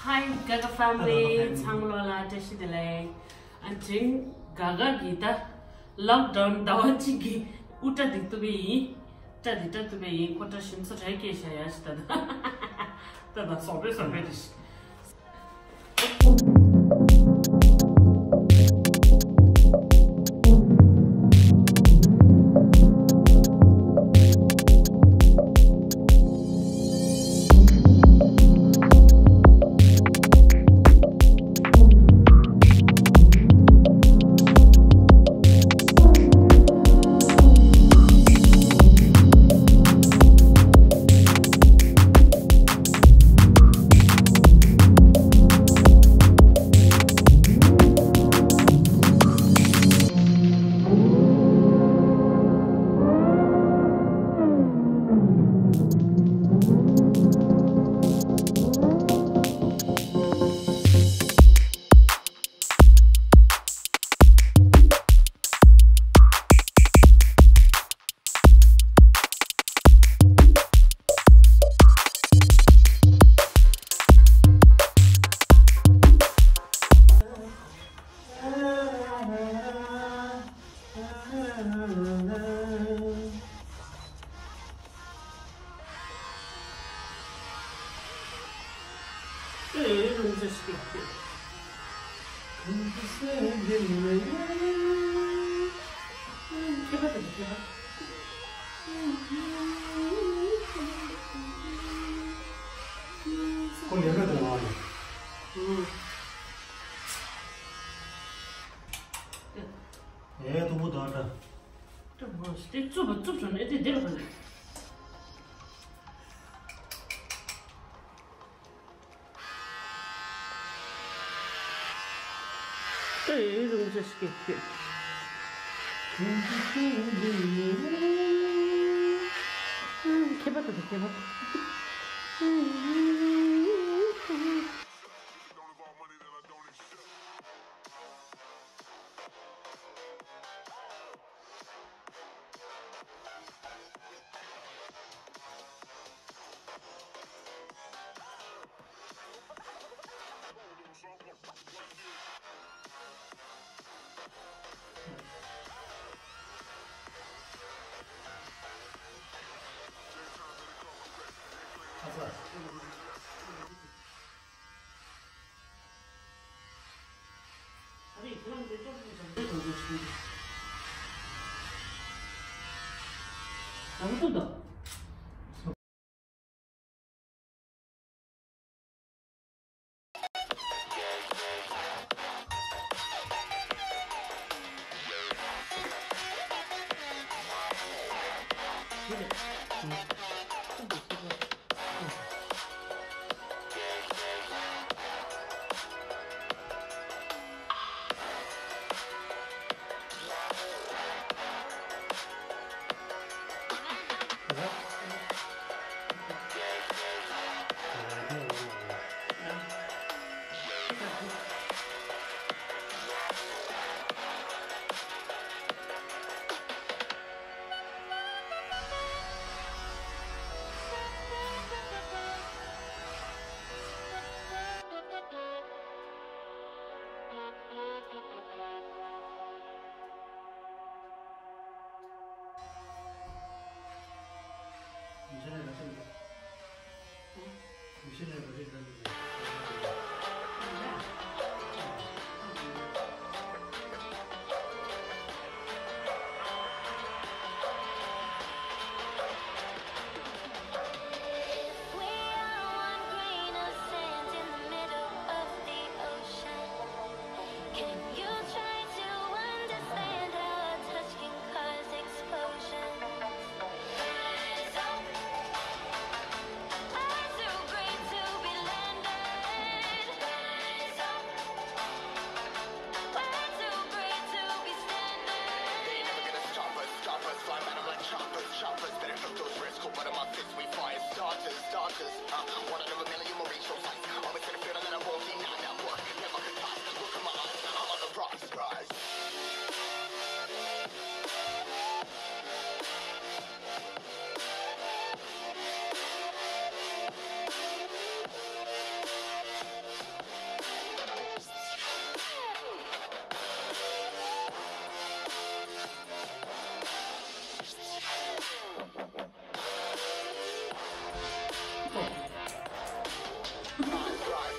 Hi, Gaga family. Changlola Tashi Delay. And Ching Gaga Gita. Lockdown Dawachi Gi. Uta Dictubi. Tadita to be quotation such a case. That's always a British.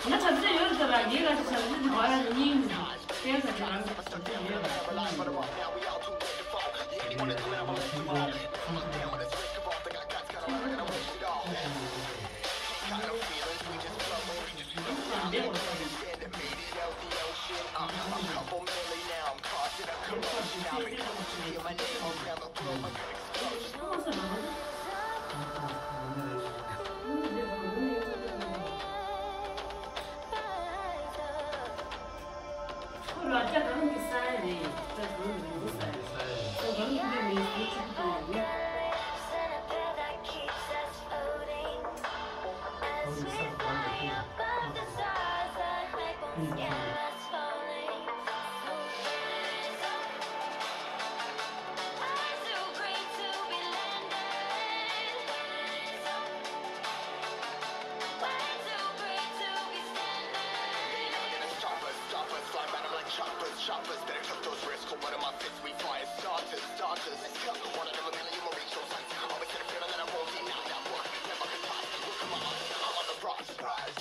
那他这有这个一个是你好像是你别个这样是这样这个你塞的，这个你塞，这个你没付出的。Shoppers that took those risks. One of my fists, we fire starters. One of them a million will reach those heights. Always had a feeling that I won't be now. That work never can pass. Look at my eyes, I'm on the rock. Surprise.